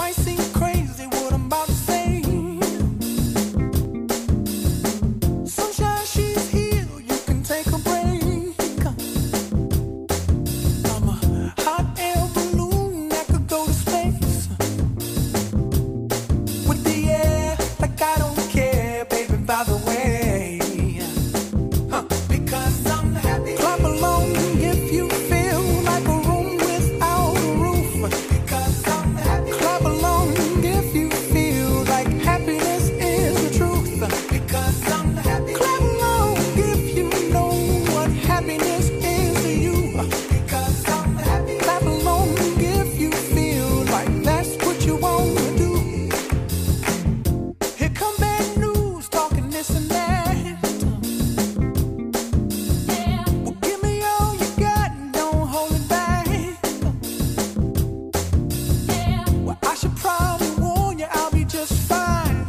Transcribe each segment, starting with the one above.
might seem crazy what I'm about to say. Sunshine, she's here, you can take a break. I'm a hot air balloon that could go to space. With the air, like I don't care, baby, by the way. Because I'm happy. Clap along if you feel like a room without a roof. Because I'm happy. Clap along if you feel like happiness is the truth. Because I'm happy. Clap along if you know what happiness is to you. Because I'm happy. Clap along if you feel like that's what you want to do. Here come bad news, talking this and that. Well, give me all you got and don't hold it back. Well, I should probably warn you, I'll be just fine.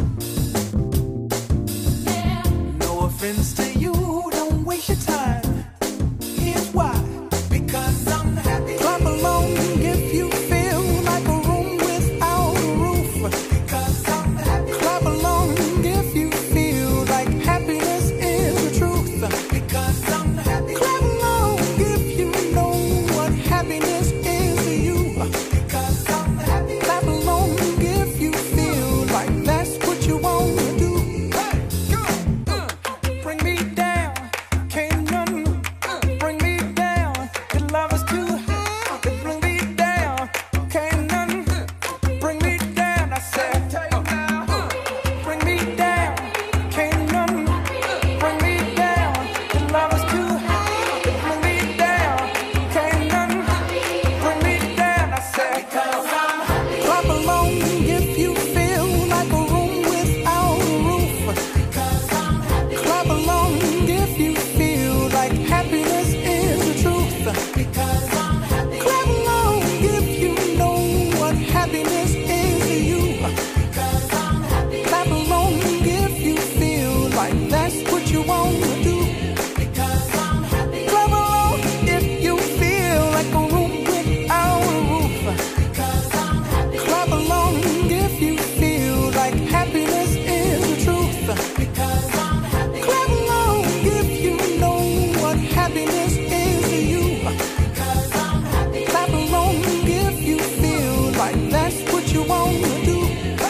No offense to you, don't waste your time. Here's why. Because I'm happy. Clap along if you feel like a room without a roof. Because I'm happy. Clap along if you feel like happiness is the truth. Because I'm happy. Clap along if you know what happiness is to you. Because I'm happy. Clap along if you feel like that's what you want to do. Hey, go, bring me down, can't none bring me down. Your love is too high, bring me down, can't none bring me down. I said, bring me down, can't none bring me down. Your love is too high, bring me down, can't none bring me down. I said, clap along if you feel like a room without a roof. Clap along if you feel like happiness is the truth. Clap along if you know what happiness is to you. Clap along if you feel like that's what you want to do. Clap along if you feel like a room without a roof. Clap along if you feel like happiness is the truth. Clap along if you know what happiness is to you. Clap along if you feel like that's what you want to do.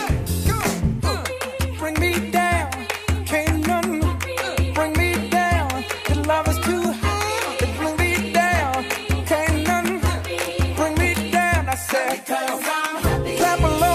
Bring me down, can't none bring me down. Your love is too high, bring me down, can't none bring me down. I said, clap along.